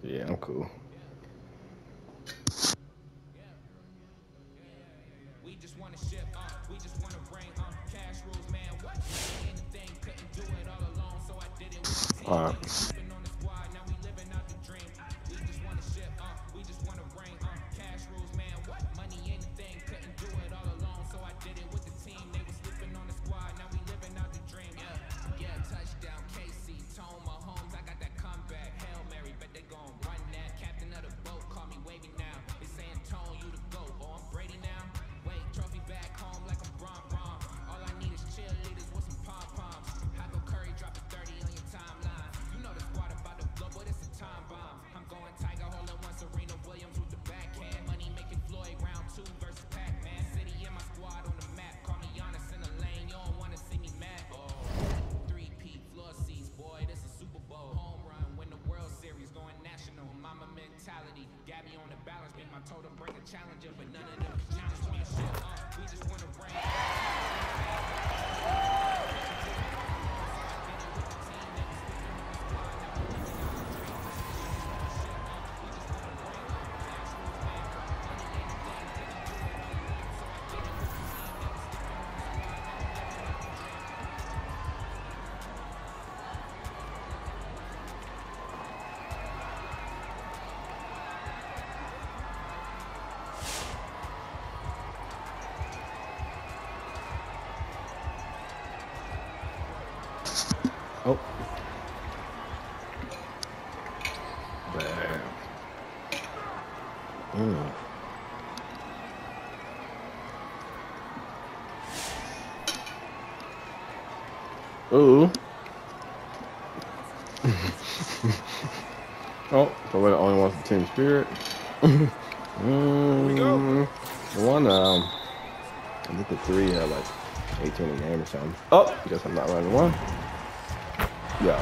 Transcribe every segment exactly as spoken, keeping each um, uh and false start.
Yeah, I'm cool. All right. Oh. Bam. Mm. Ooh. Oh, so we're the only ones with Team Spirit. mm, the one, um, I think the three had like eighteen a game or something. Oh, guess I'm not running one. Yeah.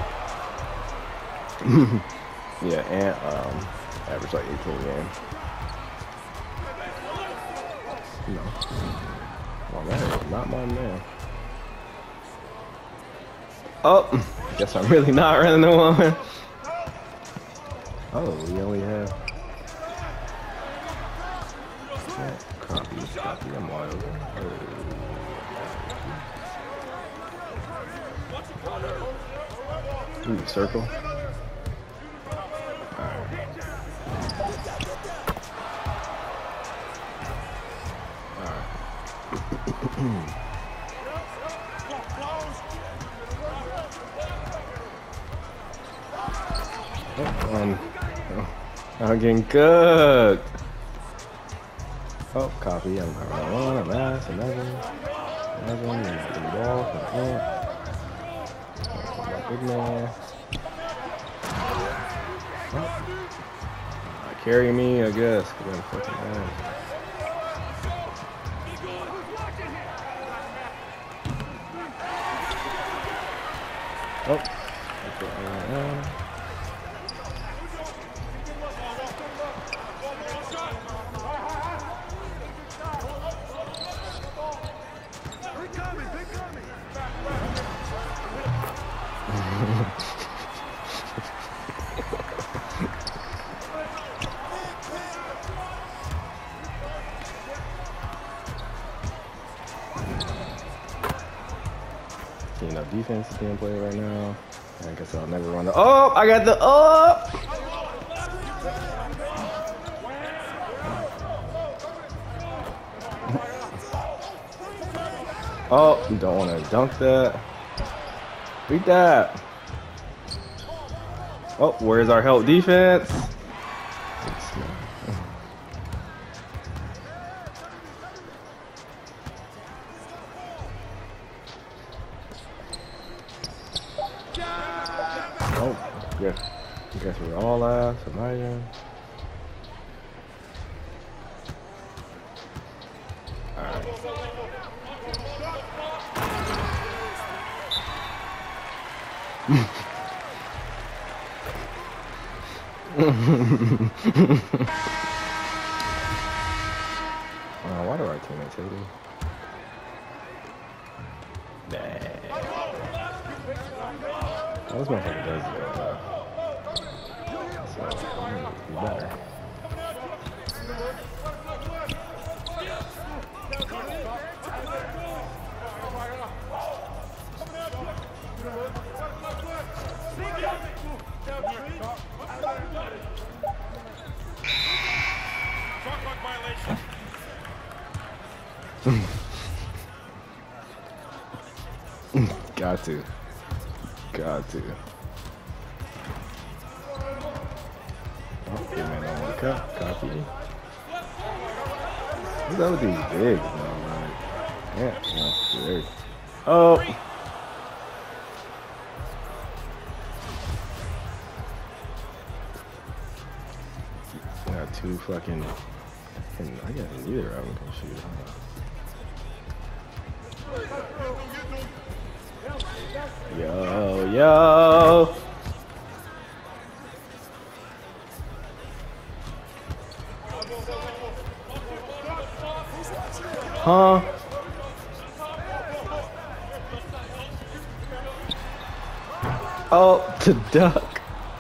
Yeah, and um, average like eighteen a game. No. Well, that is not my man. Oh, guess I'm really not running the one. Oh, we only have. Oh, copy, copy, I'm wild. Oh. Ooh, circle. Alright. Alright. Oh, um, oh, I'm getting cooked. Oh, copy. I'm not running one. I'm ass. Another. Another one. I'm not getting the ball. Oh, my big man. Oh. Uh, carry me, I guess. Cause I'm fucking bad. Oh. Okay. You know, defense is being played right now. I guess I'll never run the. Oh, I got the up. Oh, you don't want to dunk that. Beat that. Oh, where's our help defense? Oh, yes. I guess we're all ass. Imagine. All right. uh, why do our teammates hate me? Nah. Oh, this motherfucker does it. So, better. Got to. Got to. Oh, give me that one cup. Copy. What's up with these bigs, man? Like, yeah, no, there. Oh. I got two fucking. I got neither of them can shoot. Yo, yo. Huh? Oh, to duck.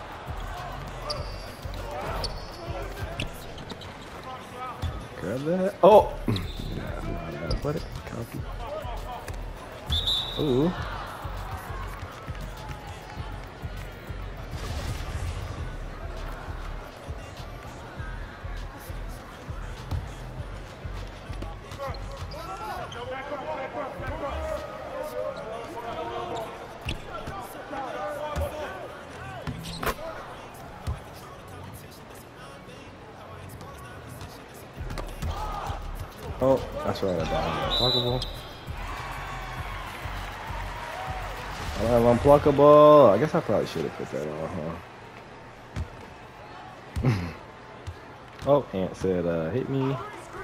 Grab that. Oh. Nah, nah, nah, what it? Copy. Ooh. Oh, that's right. I got unpluckable. I have unpluckable. I guess I probably should have put that on, huh? Oh, Ant said, uh, hit me.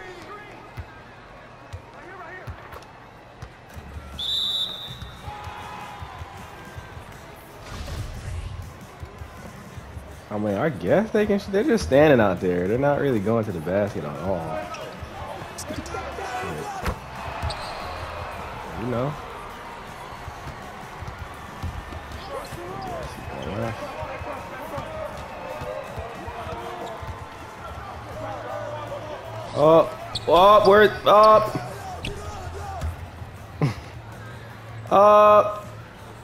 I mean, I guess they can. They're just standing out there. They're not really going to the basket at all. You know. Oh, oh, where? Up, up.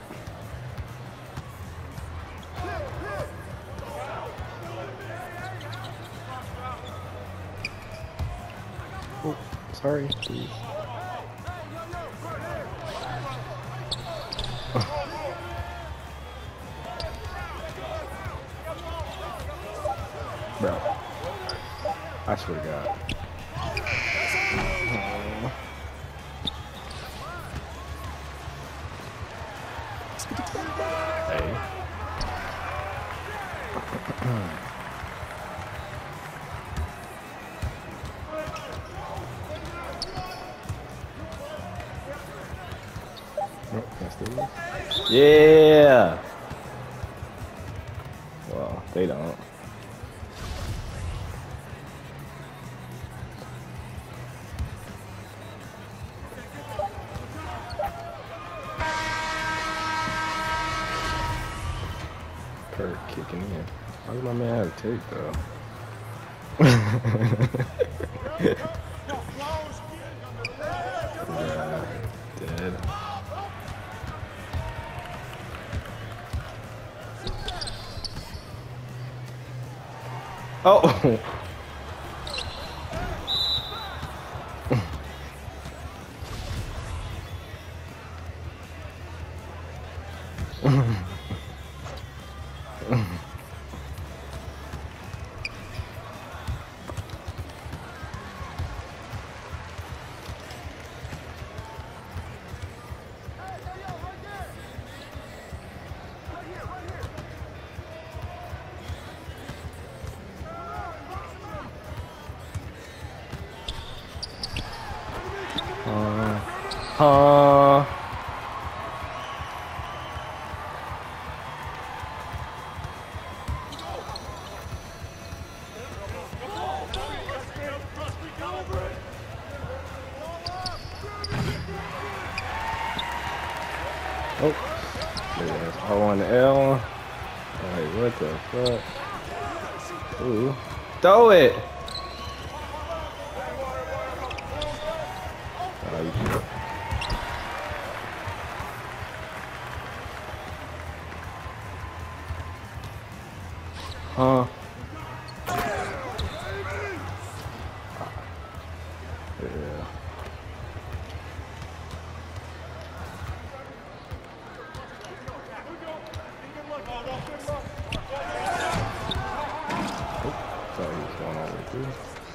Oh, sorry, please. Bro, I swear to God. Hey. Yeah. Well, they don't. Kirk kicking in. How does my man have a take though? Yeah, dead. Oh. Uh, huh. Oh, there's O on the L. Like, what the fuck? Ooh. Throw it! Oh, you can... Huh? Yeah. Thought he was going all the way through.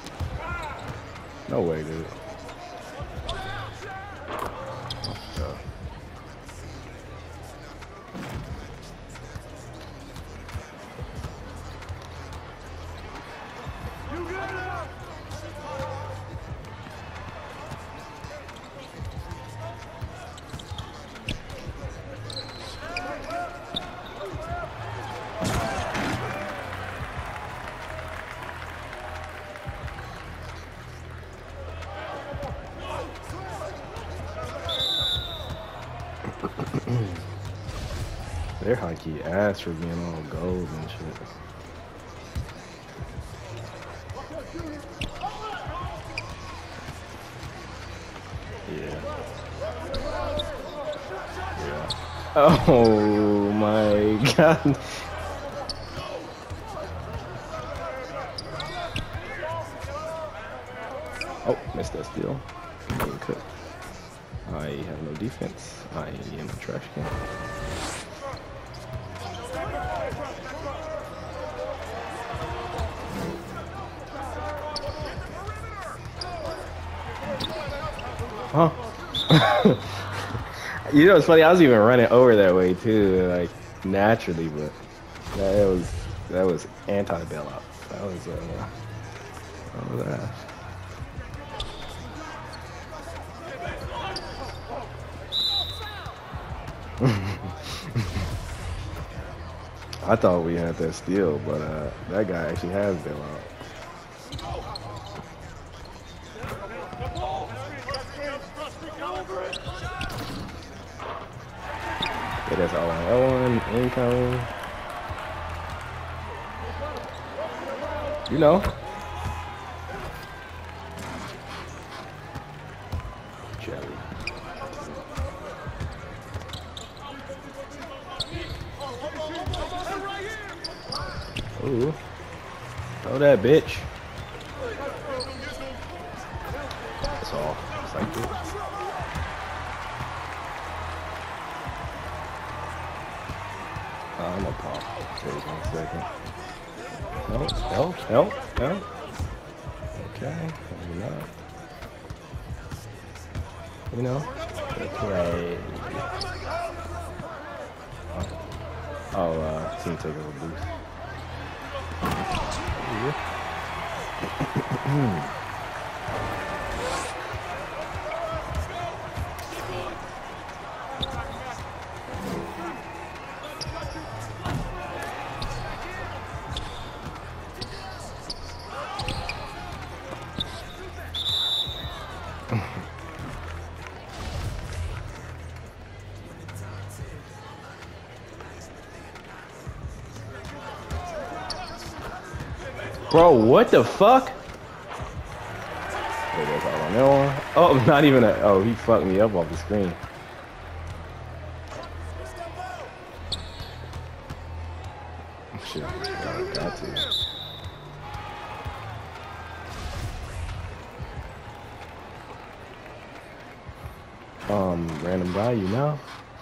No way, dude. Oh, they're hockey ass for being all gold and shit. Yeah. Yeah. Oh my god. Oh, missed that steal. Getting cooked. I have no defense. I am a trash can. Huh? You know, it's funny. I was even running over that way too, like naturally, but that was that was anti-bailout. That was uh, that was ass. I thought we had that steal, but uh, that guy actually has bailout. Yeah, that's all I own. Incoming. You know. Jelly. Ooh. Throw that bitch. That's all. It's like this. Uh, I'm gonna pop. Wait one second. Help, help, help, help. Okay, maybe not. You know? Okay. Oh, oh uh, team take over boost. Bro, what the fuck? Wait, that's all on that one. Oh, not even a. Oh, he fucked me up off the screen. Shit, I got to. Um, random guy, you know?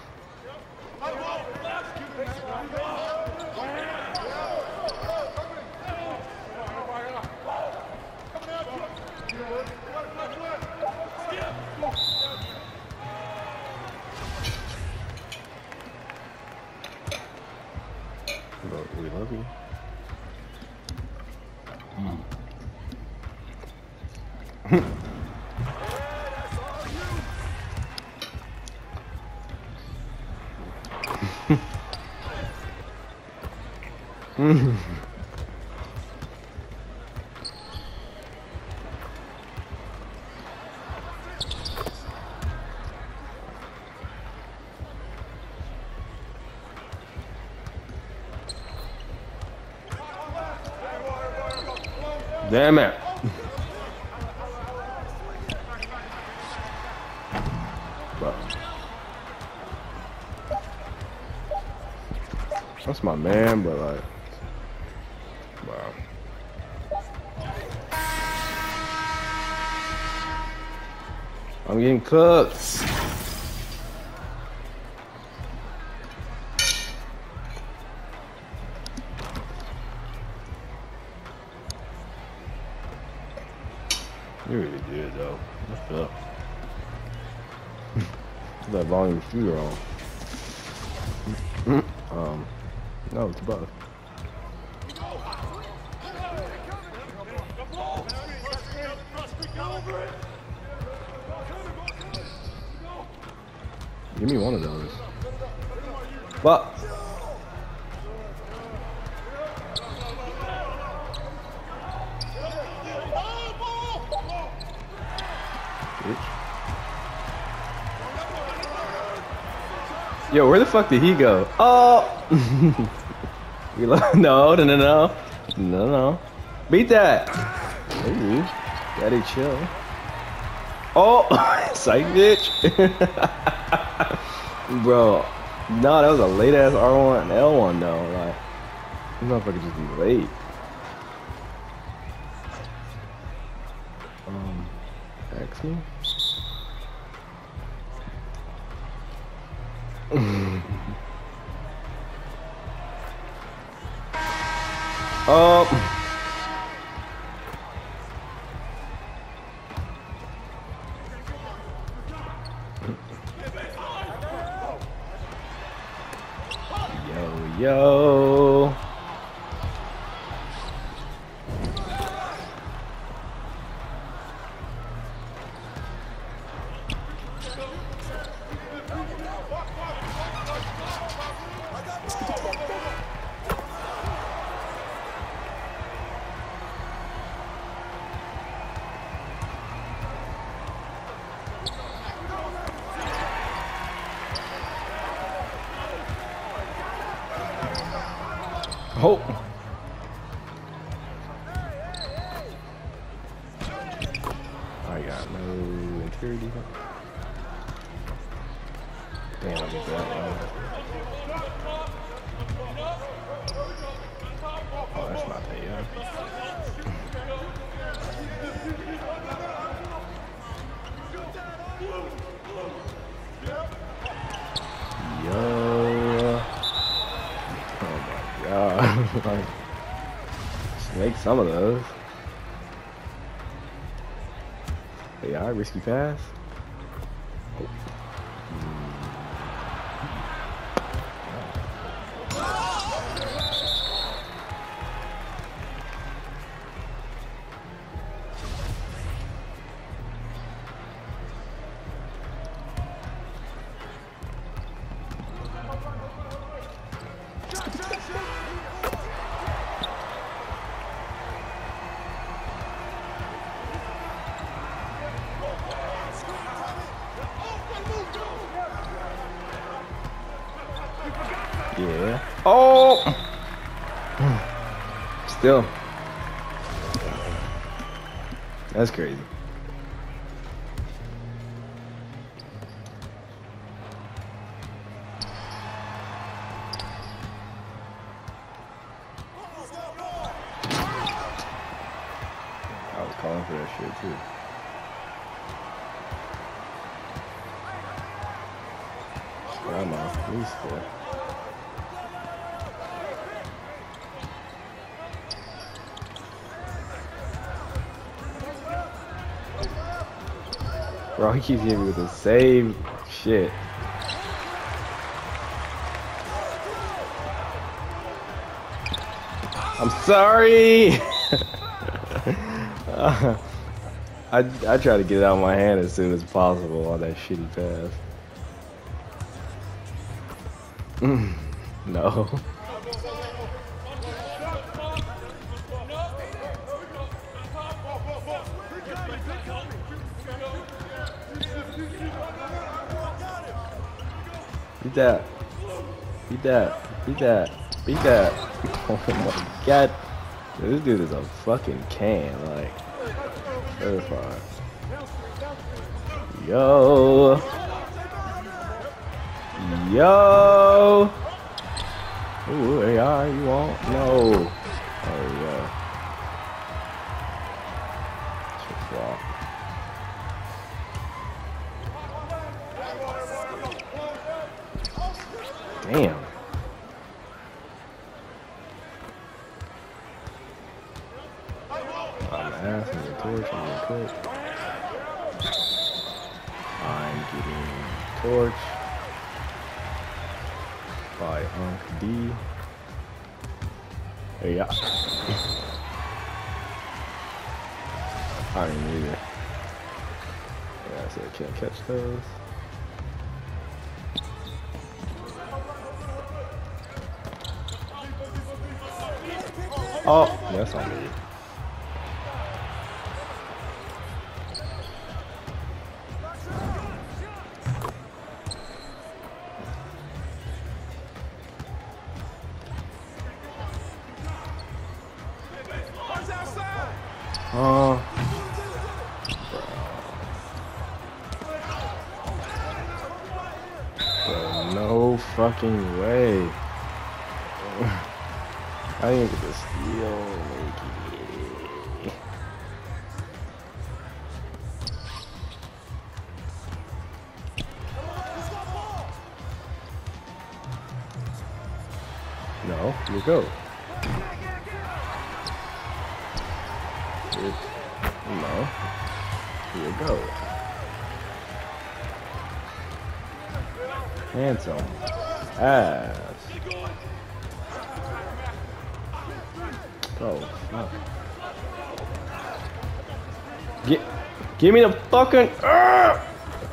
We love you. Mm. Damn it. But that's my man, but like, wow. I'm getting cooked. You really did though. What's up? That volume shooter on. um, no, it's above. Give me one of those. But yo, where the fuck did he go? Oh! no, no, no, no. No, no. Beat that! Ooh, daddy chill. Oh! Psych, bitch! Bro, no, that was a late ass R one and L one though. Like, this motherfucker just be late. Um, X me? Oh. Yo, yo. Oh. I got no interior defense. Damn, I need that one. Oh, that's not that, yeah. Yo. Like, just make some of those. A I risky pass. Oh. Yeah. Oh! Still. That's crazy. I was calling for that shit too. Grandma, please still. Bro, he keeps hitting me with the same shit. I'm sorry. uh, I I try to get it out of my hand as soon as possible on that shitty pass. Mm, no. Beat that. Beat that. Beat that. Beat that. Oh my god. This dude is a fucking can, like, certified. Yo. Yo. Ooh, A I, you want? No. Oh, yeah. Shit flop. Damn. I'm asking the torch, I'm gonna cook. I'm getting torch by Unc D. Hey, yeah. I didn't either. Yeah, I said I can't catch those. Oh, that's on me. Oh. Bro, no fucking way. I didn't get the steal. No, you go. Here, no, here you go. Handsome ass. Oh, fuck. Get, give me the fucking. Ah,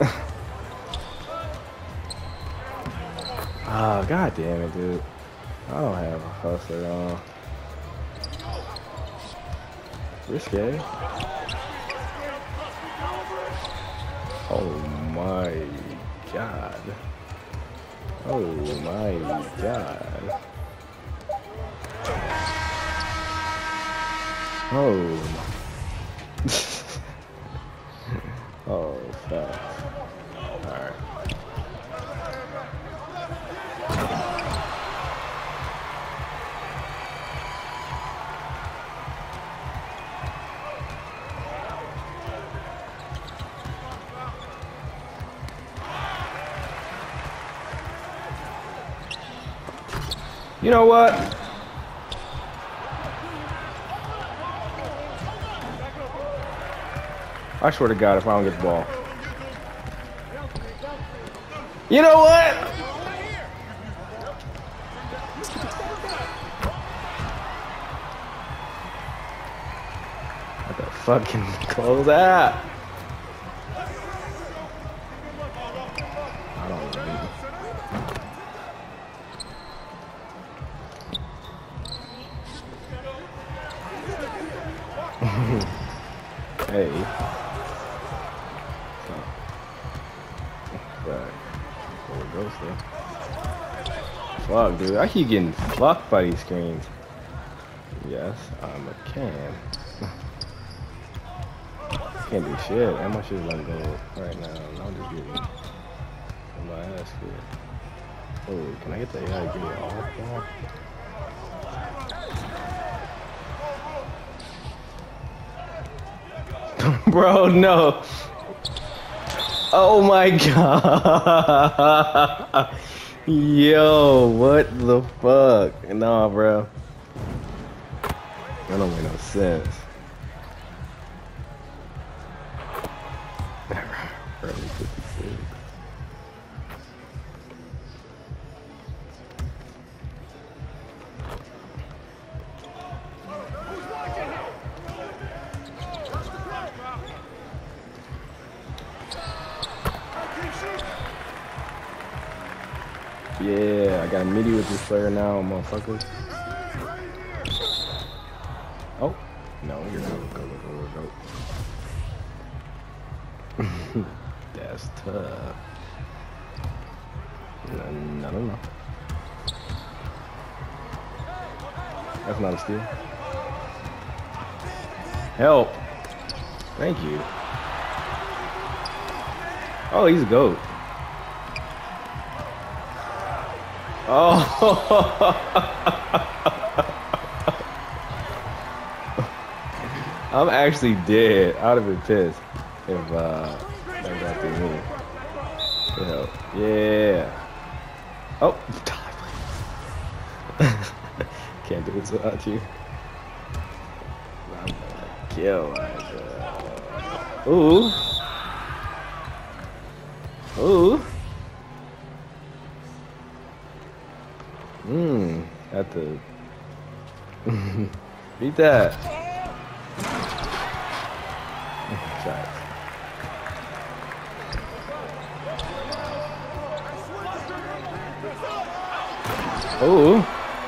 oh, god damn it, dude. I don't have a hustler on. Risque. Oh my god. Oh my god. Oh. Oh, fuck. Alright. You know what? I swear to God, if I don't get the ball. You know what? What the fucking close out? I don't know. Hey. Back. There it goes there. Fuck, dude. I keep getting fucked by these screens. Yes, I'm a can. Can't do shit. How much is let go right now? I'm just getting my ass kicked. Oh, can I get the A I to give me an off ball? Bro, no. Oh my god. Yo, what the fuck? Nah, bro. That don't make no sense. Early fifty-six. Yeah, I got a midi with this player now, motherfucker. Oh, no, you're good. Go, go, go, go. That's tough. No, no, no, no. That's not a steal. Help. Thank you. Oh, he's a goat. Oh. I'm actually dead. I'd have been pissed if uh, that got through me. Good help. Yeah. Oh. Can't do it without you. I'm gonna kill myself. Ooh. Ooh. Mmm. Have to beat that. Shots. Ooh.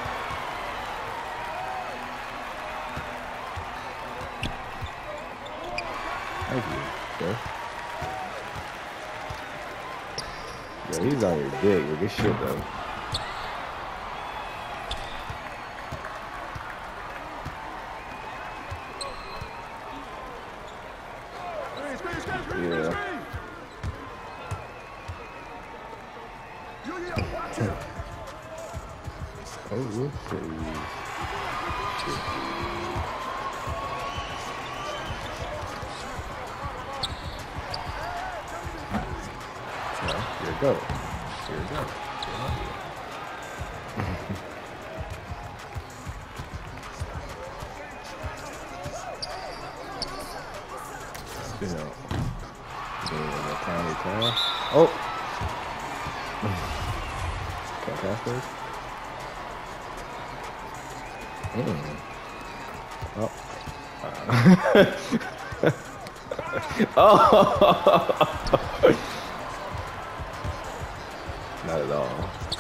Thank you, sir. Yo, he's on your dick with this shit though. Yeah. Oh, please. No, here we go. Here we go. You know, doing the tiny pass. Oh! Can't pass those? Mm. Oh. Uh. Oh! Not at all.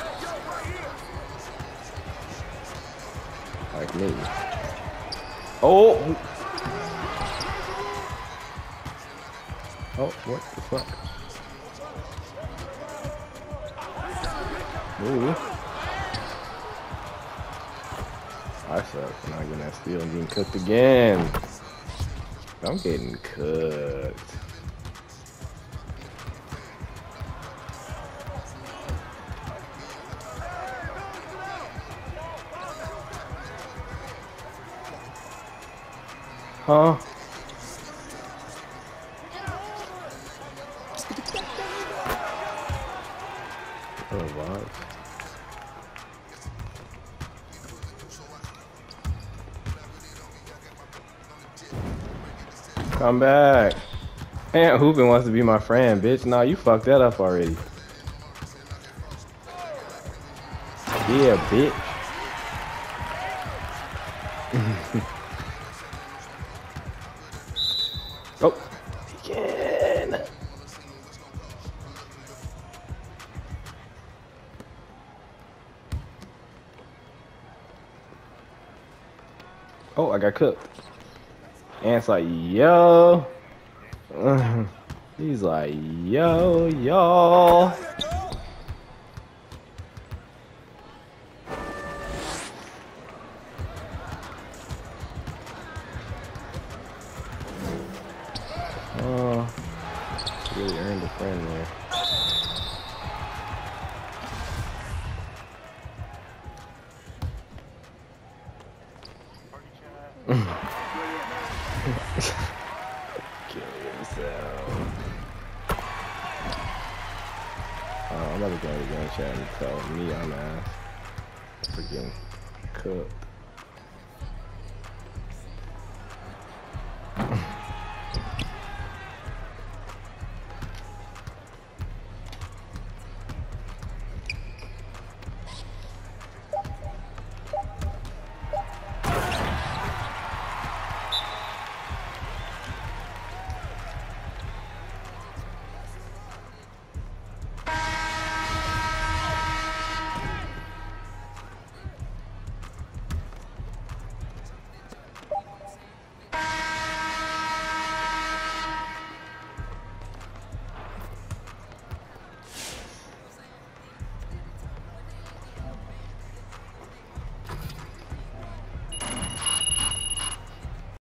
Like me. Oh! Oh, what the fuck? Ooh. I suck. I'm not getting that steal and getting cooked again. I'm getting cooked. Huh? Oh, wow. Come back. Man, Hoopin wants to be my friend, bitch. Nah, you fucked that up already. Yeah, bitch. Oh, again. Oh, I got cooked. And it's like, yo. He's like, yo, y'all. Oh, really earned a friend there. Kill yourself. Oh, I'm about to go to the gun chat and tell me I'm ass for getting cooked.